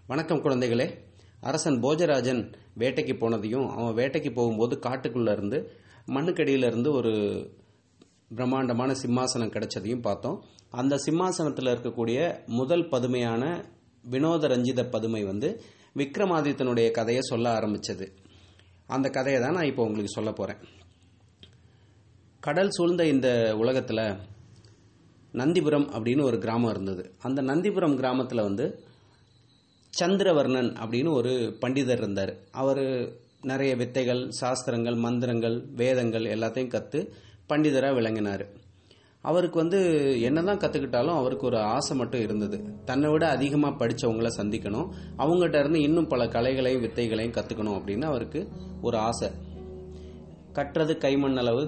வணக்கம் குழந்தைகளே. அரசன் போஜராஜன் வேட்டைக்கு போனதையும் அவன் வேட்டைக்கு போகும்போது காட்டுக்குள்ளே இருந்து மண்ணுக்கடியிலிருந்து ஒரு பிரம்மாண்டமான சிம்மாசனம் கிடைச்சதையும் பார்த்தோம். அந்த சிம்மாசனத்தில் இருக்கக்கூடிய முதல் பதுமையான வினோத ரஞ்சித பதுமை விக்ரமாதித்தனுடைய கதையை சொல்ல ஆரம்பித்தது. அந்த கதையை தான் நான் இப்போ உங்களுக்கு சொல்ல போகிறேன். கடல் சூழ்ந்த இந்த உலகத்தில் நந்திபுரம் அப்படின்னு ஒரு கிராமம் இருந்தது. அந்த நந்திபுரம் கிராமத்தில் சந்திரவர்ணன் அப்படின்னு ஒரு பண்டிதர் இருந்தார். அவர் நிறைய வித்தைகள், சாஸ்திரங்கள், மந்திரங்கள், வேதங்கள் எல்லாத்தையும் கற்று பண்டிதராக விளங்கினார். அவருக்கு என்னதான் கற்றுக்கிட்டாலும் அவருக்கு ஒரு ஆசை மட்டும் இருந்தது. தன்னை விட அதிகமாக படித்தவங்கள சந்திக்கணும், அவங்ககிட்ட இருந்து இன்னும் பல கலைகளையும் வித்தைகளையும் கற்றுக்கணும் அப்படின்னு அவருக்கு ஒரு ஆசை. கற்றது கைமண்ணளவு,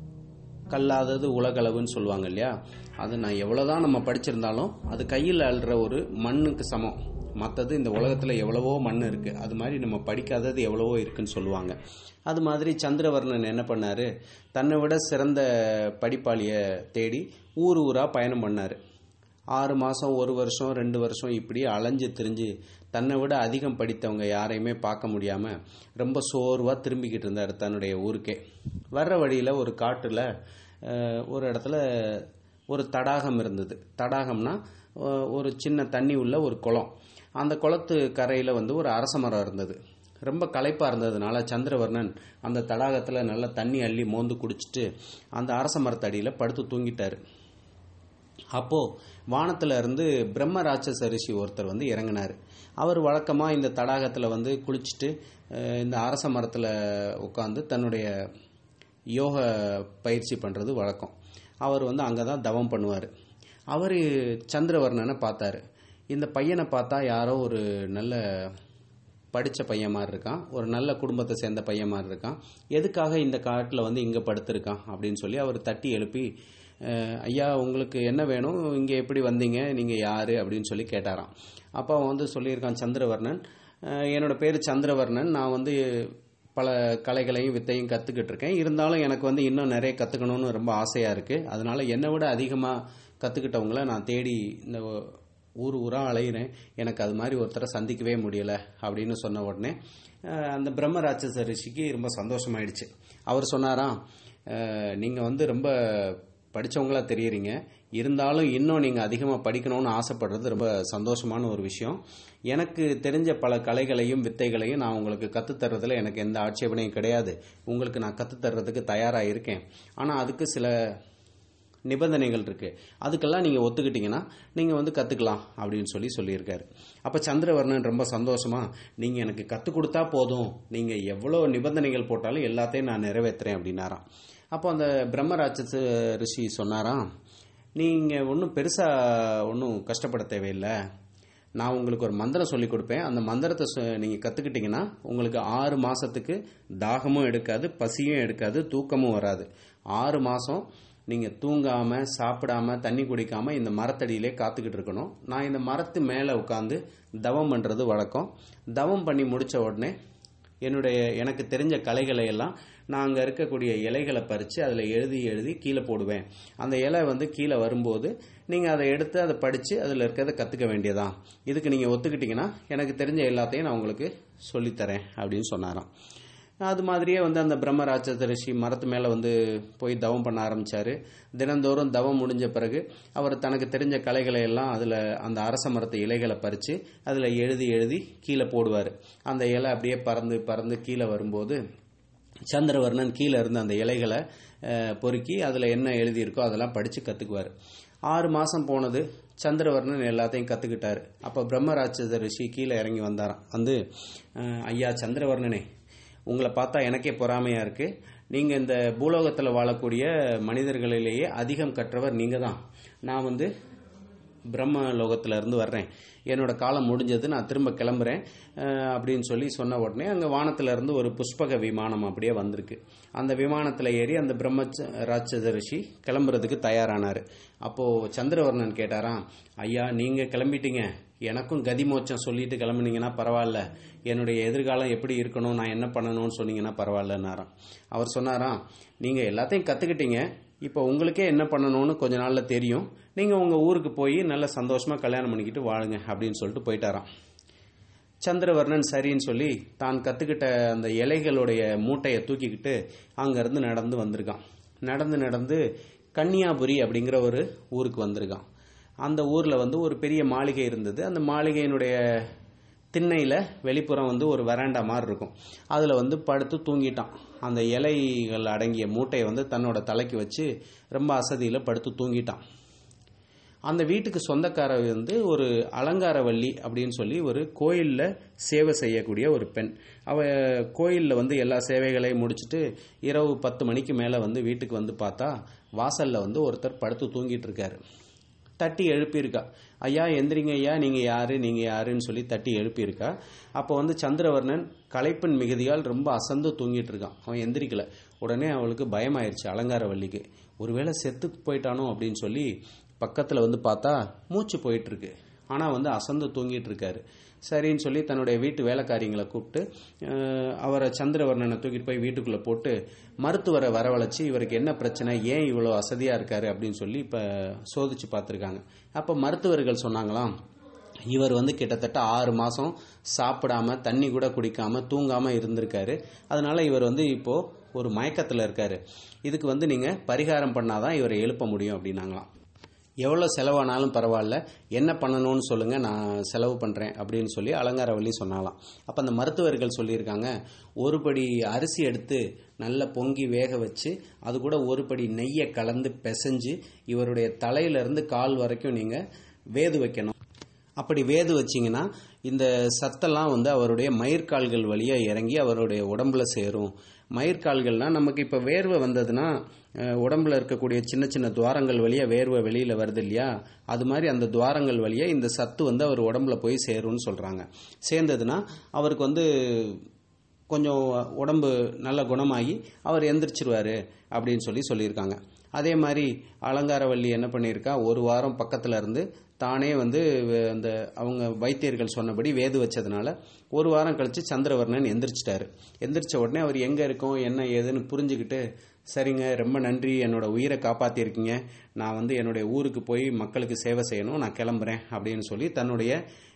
கல்லாதது உலகளவுன்னு சொல்லுவாங்க இல்லையா? அது நான் எவ்வளோதான் நம்ம படிச்சிருந்தாலும் அது கையில் அள்ளுற ஒரு மண்ணுக்கு சமம். மற்றது இந்த உலகத்தில் எவ்வளவோ மண் இருக்குது, அது மாதிரி நம்ம படிக்காதது எவ்வளவோ இருக்குன்னு சொல்லுவாங்க. அது மாதிரி சந்திரவர்ணன் என்ன பண்ணார், தன்னை விட சிறந்த படிப்பாளியை தேடி ஊர் ஊராக பயணம் பண்ணார். 6 மாதம், 1 வருஷம், 2 வருஷம் இப்படி அலைஞ்சு திரிஞ்சு தன்னை விட அதிகம் படித்தவங்க யாரையுமே பார்க்க முடியாமல் ரொம்ப சோர்வாக திரும்பிக்கிட்டு இருந்தார் தன்னுடைய ஊருக்கே. வர்ற வழியில் ஒரு காட்டில் ஒரு இடத்துல ஒரு தடாகம் இருந்தது. தடாகம்னா ஒரு சின்ன தண்ணி உள்ள ஒரு குளம். அந்த குளத்து கரையில் ஒரு அரச மரம் இருந்தது. ரொம்ப களைப்பாக இருந்ததுனால சந்திரவர்ணன் அந்த தடாகத்தில் நல்லா தண்ணி அள்ளி மோந்து குடிச்சிட்டு அந்த அரச மரத்தடியில் படுத்து தூங்கிட்டார். அப்போது வானத்தில் இருந்து பிரம்ம ராட்சச ரிஷி ஒருத்தர் இறங்கினார். அவர் வழக்கமாக இந்த தடாகத்தில் குளிச்சுட்டு இந்த அரச மரத்தில் உட்காந்து தன்னுடைய யோக பயிற்சி பண்ணுறது வழக்கம். அவர் அங்கே தான் தவம் பண்ணுவார். அவர் சந்திரவர்ணனை பார்த்தாரு. இந்த பையனை பார்த்தா யாரோ ஒரு நல்ல படித்த பையன் மாதிரி இருக்கான், ஒரு நல்ல குடும்பத்தை சேர்ந்த பையன் மாதிரி இருக்கான், எதுக்காக இந்த காட்டில் இங்கே படுத்திருக்கான் அப்படின்னு சொல்லி அவர் தட்டி எழுப்பி, ஐயா உங்களுக்கு என்ன வேணும், இங்கே எப்படி வந்தீங்க, நீங்கள் யார் அப்படின்னு சொல்லி கேட்டாராம். அப்போ அவன் சொல்லியிருக்கான் சந்திரவர்ணன், என்னோட பேர் சந்திரவர்ணன், நான் பல கலைகளையும் வித்தையும் கற்றுக்கிட்டு இருக்கேன். இருந்தாலும் எனக்கு இன்னும் நிறைய கற்றுக்கணும்னு ரொம்ப ஆசையாக இருக்குது. அதனால் என்னை விட அதிகமாக கற்றுக்கிட்டவங்கள நான் தேடி இந்த ஊர் ஊராக அலையிறேன். எனக்கு அது மாதிரி ஒருத்தரை சந்திக்கவே முடியலை அப்படின்னு சொன்ன உடனே அந்த பிரம்ம ராட்சச ரிஷிக்கு ரொம்ப சந்தோஷமாயிடுச்சு. அவர் சொன்னாராம், நீங்கள் ரொம்ப படித்தவங்களா தெரியுறீங்க, இருந்தாலும் இன்னும் நீங்கள் அதிகமாக படிக்கணும்னு ஆசைப்படுறது ரொம்ப சந்தோஷமான ஒரு விஷயம். எனக்கு தெரிஞ்ச பல கலைகளையும் வித்தைகளையும் நான் உங்களுக்கு கற்றுத்தர்றதுல எனக்கு எந்த ஆட்சேபனையும் கிடையாது. உங்களுக்கு நான் கற்றுத்தர்றதுக்கு தயாராக இருக்கேன். ஆனால் அதுக்கு சில நிபந்தனைகள் இருக்குது. அதுக்கெல்லாம் நீங்கள் ஒத்துக்கிட்டீங்கன்னா நீங்கள் கற்றுக்கலாம் அப்படின்னு சொல்லியிருக்காரு. அப்போ சந்திரவர்ணன் ரொம்ப சந்தோஷமாக, நீங்கள் எனக்கு கற்றுக் கொடுத்தா போதும், நீங்கள் எவ்வளோ நிபந்தனைகள் போட்டாலும் எல்லாத்தையும் நான் நிறைவேற்றுறேன் அப்படின்னாராம். அப்போ அந்த பிரம்ம ராட்சச ரிஷி சொன்னாராம், நீங்கள் ஒன்றும் பெருசாக ஒன்றும் கஷ்டப்பட தேவையில்லை. நான் உங்களுக்கு ஒரு மந்திரம் சொல்லி கொடுப்பேன். அந்த மந்திரத்தை நீங்கள் கற்றுக்கிட்டிங்கன்னா உங்களுக்கு 6 மாதத்துக்கு தாகமும் எடுக்காது, பசியும் எடுக்காது, தூக்கமும் வராது. 6 மாதம் நீங்கள் தூங்காமல், சாப்பிடாமல், தண்ணி குடிக்காமல் இந்த மரத்தடியிலே காத்துக்கிட்டு இருக்கணும். நான் இந்த மரத்து மேலே உட்காந்து தவம் பண்ணுறது வழக்கம். தவம் பண்ணி முடித்த உடனே எனக்கு தெரிஞ்ச கலைகளை எல்லாம் நான் அங்கே இருக்கக்கூடிய இலைகளை பறித்து அதில் எழுதி எழுதி கீழே போடுவேன். அந்த இலை கீழே வரும்போது நீங்கள் அதை எடுத்து அதை படித்து அதில் இருக்கிறத கற்றுக்க வேண்டியதான். இதுக்கு நீங்கள் ஒத்துக்கிட்டிங்கன்னா எனக்கு தெரிஞ்ச எல்லாத்தையும் நான் உங்களுக்கு சொல்லித்தரேன் அப்படின்னு சொன்னாராம். அது மாதிரியே அந்த பிரம்ம ராட்சச ரிஷி மரத்து மேலே போய் தவம் பண்ண ஆரம்பித்தார். தினந்தோறும் தவம் முடிஞ்ச பிறகு அவர் தனக்கு தெரிஞ்ச கலைகளை எல்லாம் அதில் அந்த அரச மரத்து இலைகளை பறித்து அதில் எழுதி எழுதி கீழே போடுவார். அந்த இலை அப்படியே பறந்து பறந்து கீழே வரும்போது சந்திரவர்ணன் கீழே இருந்து அந்த இலைகளை பொறுக்கி அதில் என்ன எழுதியிருக்கோ அதெல்லாம் படித்து கற்றுக்குவார். 6 மாதம் போனது. சந்திரவர்ணன் எல்லாத்தையும் கற்றுக்கிட்டார். அப்போ பிரம்ம ராட்சச ரிஷி கீழே இறங்கி வந்தாராம். ஐயா சந்திரவர்ணனே, உங்களை பார்த்தா எனக்கே பொறாமையாக இருக்குது. நீங்கள் இந்த பூலோகத்தில் வாழக்கூடிய மனிதர்களிலேயே அதிகம் கற்றவர் நீங்கள் தான். நான் பிரம்ம லோகத்தில் இருந்து வர்றேன், என்னோட காலம் முடிஞ்சது, நான் திரும்ப கிளம்புறேன் அப்படின்னு சொன்ன உடனே அங்கே வானத்தில் இருந்து ஒரு புஷ்பக விமானம் அப்படியே வந்திருக்கு. அந்த விமானத்தில் ஏறி அந்த பிரம்ம ராட்சச ரிஷி கிளம்புறதுக்கு தயாரானார். அப்போது சந்திரவர்ணன் கேட்டாராம், ஐயா நீங்கள் கிளம்பிட்டீங்க, எனக்கும் கதி மோட்சம் சொல்லிட்டு கிளம்புனீங்கன்னா பரவாயில்ல, என்னுடைய எதிர்காலம் எப்படி இருக்கணும், நான் என்ன பண்ணணும்னு சொன்னீங்கன்னா பரவாயில்லன்னாராம். அவர் சொன்னாராம், நீங்கள் எல்லாத்தையும் கற்றுக்கிட்டீங்க, இப்போ உங்களுக்கே என்ன பண்ணணும்னு கொஞ்ச நாளில் தெரியும், நீங்கள் உங்கள் ஊருக்கு போய் நல்ல சந்தோஷமாக கல்யாணம் பண்ணிக்கிட்டு வாழுங்க அப்படின்னு சொல்லிட்டு போயிட்டாராம். சந்திரவர்ணன் சரின்னு சொல்லி தான் கற்றுக்கிட்ட அந்த இலைகளுடைய மூட்டையை தூக்கிக்கிட்டு அங்கேருந்து நடந்து வந்திருக்கான். நடந்து கன்னியாபுரி அப்படிங்கிற ஒரு ஊருக்கு வந்திருக்கான். அந்த ஊரில் ஒரு பெரிய மாளிகை இருந்தது. அந்த மாளிகையினுடைய திண்ணையில் வெளிப்புறம் ஒரு வராண்டா மாதிரி இருக்கும். அதில் படுத்து தூங்கிட்டான். அந்த இலைகள் அடங்கிய மூட்டையை தன்னோட தலைக்கு வச்சு ரொம்ப அசதியில் படுத்து தூங்கிட்டான். அந்த வீட்டுக்கு சொந்தக்காரர் ஒரு அலங்கார வள்ளி அப்படின்னு சொல்லி ஒரு கோயிலில் சேவை செய்யக்கூடிய ஒரு பெண். அவ கோயிலில் எல்லா சேவைகளையும் முடிச்சுட்டு இரவு 10 மணிக்கு மேலே வீட்டுக்கு பார்த்தா வாசலில் ஒருத்தர் படுத்து தூங்கிட்டு இருக்காரு. தட்டி எழுப்பியிருக்கா. ஐயா எந்திரிங்க ஐயா, நீங்கள் யாருன்னு சொல்லி தட்டி எழுப்பியிருக்கா. அப்போ சந்திரவர்ணன் களைப்பின் மிகுதியால் ரொம்ப அசந்து தூங்கிட்டு இருக்கான். அவன் எந்திரிக்கல. உடனே அவளுக்கு பயமாயிருச்சு அலங்கார வள்ளிக்கு. ஒருவேளை செத்து போயிட்டானோ அப்படின்னு சொல்லி பக்கத்தில் பார்த்தா மூச்சு போயிட்டு இருக்கு. ஆனால் அசந்து தூங்கிட்டு இருக்காரு. சரின்னு சொல்லி தன்னுடைய வீட்டு வேலைக்காரிங்களை கூப்பிட்டு அவரை சந்திரவர்ணனை தூக்கிட்டு போய் வீட்டுக்குள்ளே போட்டு மருத்துவரை வரவழைச்சி இவருக்கு என்ன பிரச்சனை, ஏன் இவ்வளோ அசதியாக இருக்காரு அப்படின்னு சொல்லி இப்போ சோதிச்சு பார்த்துருக்காங்க. அப்போ மருத்துவர்கள் சொன்னாங்களாம், இவர் கிட்டத்தட்ட 6 மாதம் சாப்பிடாம தண்ணி கூட குடிக்காம தூங்காமல் இருந்திருக்காரு. அதனால இவர் இப்போது ஒரு மயக்கத்தில் இருக்காரு. இதுக்கு நீங்கள் பரிகாரம் பண்ணாதான் இவரை எழுப்ப முடியும் அப்படின்னாங்களாம். எவ்வளோ செலவானாலும் பரவாயில்ல, என்ன பண்ணணும்னு சொல்லுங்கள், நான் செலவு பண்ணுறேன் அப்படின்னு சொல்லி அலங்காரவள்ளி சொன்னாலாம். அப்போ அந்த மருத்துவர்கள் சொல்லியிருக்காங்க, ஒரு படி அரிசி எடுத்து நல்லா பொங்கி வேக வச்சு அது கூட ஒரு படி நெய்யை கலந்து பிசைஞ்சு இவருடைய தலையிலேருந்து கால் வரைக்கும் நீங்கள் வேது வைக்கணும். அப்படி வேது வச்சிங்கன்னா இந்த சத்தெல்லாம் அவருடைய மயிர்கால்கள் வழியாக இறங்கி அவருடைய உடம்புல சேரும். மயிர்கால்கள்னால் நமக்கு இப்போ வேர்வை வந்ததுன்னா உடம்புல இருக்கக்கூடிய சின்ன சின்ன துவாரங்கள் வழியாக வேர்வை வெளியில் வருது இல்லையா, அது மாதிரி அந்த துவாரங்கள் வழியாக இந்த சத்து அவர் உடம்புல போய் சேரும்னு சொல்கிறாங்க. சேர்ந்ததுன்னா அவருக்கு கொஞ்சம் உடம்பு நல்ல குணமாகி அவர் எந்திரிச்சிருவார் அப்படின்னு சொல்லியிருக்காங்க. அதே மாதிரி அலங்காரவள்ளி என்ன பண்ணியிருக்கா, ஒரு வாரம் பக்கத்தில் இருந்து தானே அந்த அவங்க வைத்தியர்கள் சொன்னபடி வேது வச்சதுனால ஒரு வாரம் கழித்து சந்திரவர்ணன் எந்திரிச்சிட்டாரு. எந்திரிச்ச உடனே அவர் எங்கே இருக்கோம் என்ன ஏதுன்னு புரிஞ்சுக்கிட்டு, சரிங்க ரொம்ப நன்றி, என்னோட உயிரை காப்பாற்றிருக்கீங்க, நான் என்னுடைய ஊருக்கு போய் மக்களுக்கு சேவை செய்யணும், நான் கிளம்புறேன் அப்படின்னு சொல்லி தன்னுடைய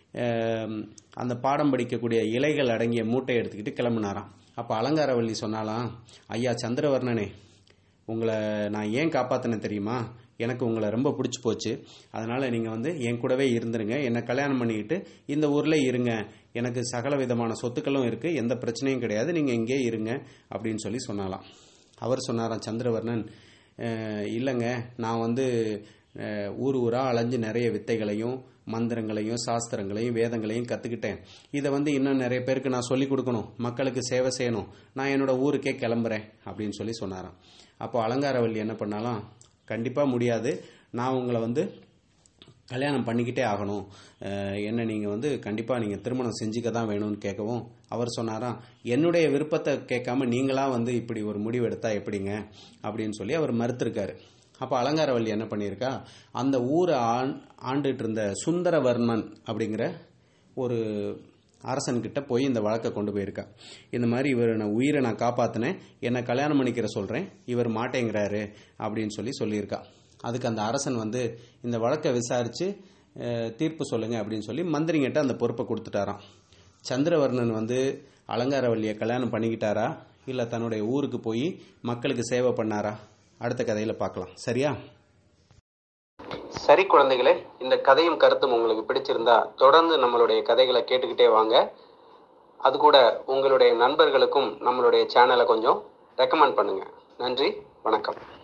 அந்த பாடம் படிக்கக்கூடிய இலைகள் அடங்கிய மூட்டையை எடுத்துக்கிட்டு கிளம்புனாராம். அப்போ அலங்காரவள்ளி சொன்னாலாம், ஐயா சந்திரவர்ணனே, உங்களை நான் ஏன் காப்பாற்றினேன் தெரியுமா, எனக்கு உங்களை ரொம்ப பிடிச்சி போச்சு, அதனால் நீங்கள் என் கூடவே இருந்துருங்க, என்னை கல்யாணம் பண்ணிக்கிட்டு இந்த ஊரில் இருங்க, எனக்கு சகல விதமான சொத்துக்களும் இருக்குது, எந்த பிரச்சனையும் கிடையாது, நீங்கள் இங்கே இருங்க அப்படின்னு சொல்லி சொன்னாலாம். அவர் சொன்னாராம் சந்திரவர்ணன், இல்லைங்க, நான் ஊர் ஊராக அலைஞ்சு நிறைய வித்தைகளையும் மந்திரங்களையும் சாஸ்திரங்களையும் வேதங்களையும் கற்றுக்கிட்டேன். இதை இன்னும் நிறைய பேருக்கு நான் சொல்லிக் கொடுக்கணும், மக்களுக்கு சேவை செய்யணும், நான் என்னோட ஊருக்கே கிளம்புறேன் அப்படின்னு சொல்லி சொன்னாராம். அப்போ அலங்காரவள்ளி என்ன பண்ணாலாம், கண்டிப்பாக முடியாது, நான் உங்களை கல்யாணம் பண்ணிக்கிட்டே ஆகணும், என்ன நீங்கள் கண்டிப்பாக நீங்கள் திருமணம் செஞ்சுக்க தான் வேணும்னு கேட்கவும் அவர் சொன்னாராம், என்னுடைய விருப்பத்தை கேட்காம நீங்களாக இப்படி ஒரு முடிவு எடுத்தால் எப்படிங்க அப்படின்னு சொல்லி அவர் மறுத்திருக்காரு. அப்போ அலங்காரவள்ளி என்ன பண்ணியிருக்கா, அந்த ஊரை ஆண்டுட்டு இருந்த சுந்தரவர்ணன் அப்படிங்கிற ஒரு அரசன்கிட்ட போய் இந்த வழக்கை கொண்டு போயிருக்கா. இந்த மாதிரி இவர் உயிரை நான் காப்பாற்றினேன், என்னை கல்யாணம் பண்ணிக்கிற சொல்கிறேன், இவர் மாட்டேங்கிறாரு அப்படின்னு சொல்லியிருக்கா. அதுக்கு அந்த அரசன் இந்த வழக்கை விசாரித்து தீர்ப்பு சொல்லுங்க அப்படின்னு சொல்லி மந்திரிங்கிட்ட அந்த பொறுப்பை கொடுத்துட்டாராம். சந்திரவர்ணன் அலங்காரவள்ளியை கல்யாணம் பண்ணிக்கிட்டாரா இல்லை தன்னுடைய ஊருக்கு போய் மக்களுக்கு சேவை பண்ணாரா, அடுத்த கதையில் பார்க்கலாம். சரியா? சரி குழந்தைகளே, இந்த கதையும் கருத்தும் உங்களுக்கு பிடிச்சிருந்தா தொடர்ந்து நம்மளுடைய கதைகளை கேட்டுக்கிட்டே வாங்க. அது கூட உங்களுடைய நண்பர்களுக்கும் நம்மளுடைய சேனலை கொஞ்சம் ரெக்கமெண்ட் பண்ணுங்க. நன்றி, வணக்கம்.